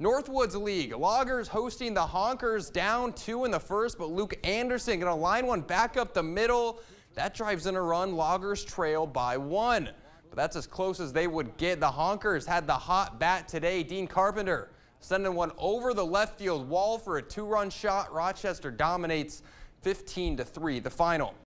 Northwoods League. Loggers hosting the Honkers, down 2 in the first, but Luke Anderson going to line one back up the middle. That drives in a run. Loggers trail by 1. But that's as close as they would get. The Honkers had the hot bat today. Dean Carpenter sending one over the left field wall for a 2-run shot. Rochester dominates 15-3 the final.